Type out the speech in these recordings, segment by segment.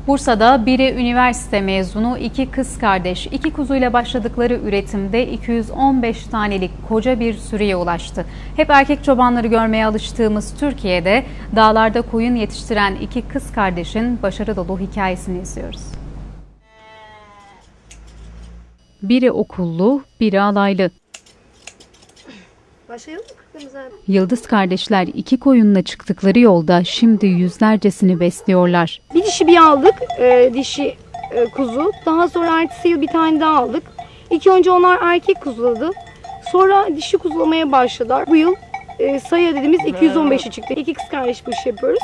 Bursa'da biri üniversite mezunu, iki kız kardeş, iki kuzuyla başladıkları üretimde 215 tanelik koca bir sürüye ulaştı. Hep erkek çobanları görmeye alıştığımız Türkiye'de dağlarda koyun yetiştiren iki kız kardeşin başarı dolu hikayesini izliyoruz. Biri okullu, biri alaylı. Yıldız kardeşler iki koyunla çıktıkları yolda şimdi yüzlercesini besliyorlar. Bir dişi bir aldık, dişi kuzu. Daha sonra ertesi yıl bir tane daha aldık. İlk önce onlar erkek kuzuladı. Sonra dişi kuzulamaya başladılar. Bu yıl sayı dediğimiz 215'e çıktı. İki kız kardeş bu işi yapıyoruz.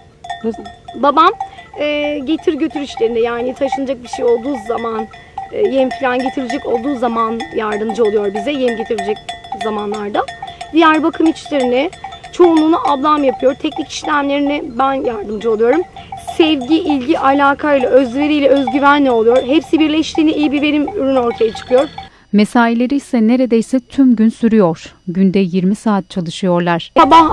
Babam getir götür işlerinde, yani taşınacak bir şey olduğu zaman, yem falan getirecek olduğu zaman yardımcı oluyor bize, yem getirecek zamanlarda. Diğer bakım işlerini çoğunluğunu ablam yapıyor. Teknik işlemlerini ben yardımcı oluyorum. Sevgi, ilgi, alakayla, özveriyle, özgüvenle oluyor. Hepsi birleştiğinde iyi bir verim ürünü ortaya çıkıyor. Mesaileri ise neredeyse tüm gün sürüyor. Günde 20 saat çalışıyorlar. Sabah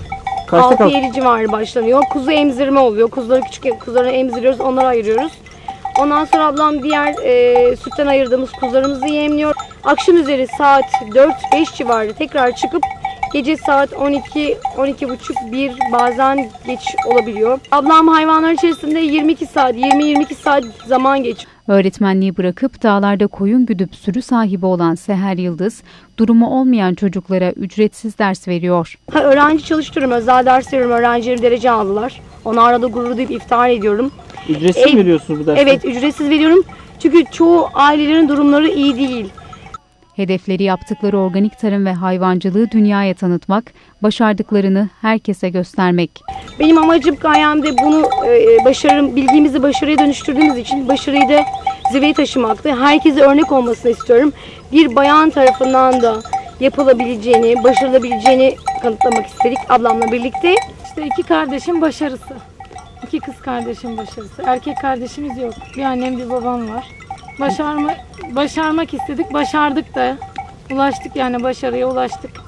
6-7 civarı başlanıyor. Kuzu emzirme oluyor. Kuzuları, küçük kuzuları emziriyoruz, onları ayırıyoruz. Ondan sonra ablam diğer sütten ayırdığımız kuzularımızı yemliyor. Akşam üzeri saat 4-5 civarı tekrar çıkıp gece saat 12-12.30-1 bazen geç olabiliyor. Ablam hayvanlar içerisinde 22 saat, 20-22 saat zaman geçiyor. Öğretmenliği bırakıp dağlarda koyun güdüp sürü sahibi olan Seher Yıldız, durumu olmayan çocuklara ücretsiz ders veriyor. Öğrenci çalıştırıyorum, özel ders veriyorum. Öğrencilerim derece aldılar. Onlarla da gurur duyup iftihar ediyorum. Ücretsiz mi veriyorsunuz bu dersi? Evet, ücretsiz veriyorum. Çünkü çoğu ailelerin durumları iyi değil. Hedefleri yaptıkları organik tarım ve hayvancılığı dünyaya tanıtmak, başardıklarını herkese göstermek. Benim amacım gayemde bunu bilgimizi başarıya dönüştürdüğümüz için başarıyı da zirveye taşımaktı. Herkese örnek olmasını istiyorum. Bir bayan tarafından da yapılabileceğini, başarılabileceğini kanıtlamak istedik ablamla birlikte. İşte iki kardeşim başarısı. İki kız kardeşim başarısı. Erkek kardeşimiz yok. Bir annem bir babam var. Başarmak istedik, başardık da. Ulaştık, yani başarıya ulaştık.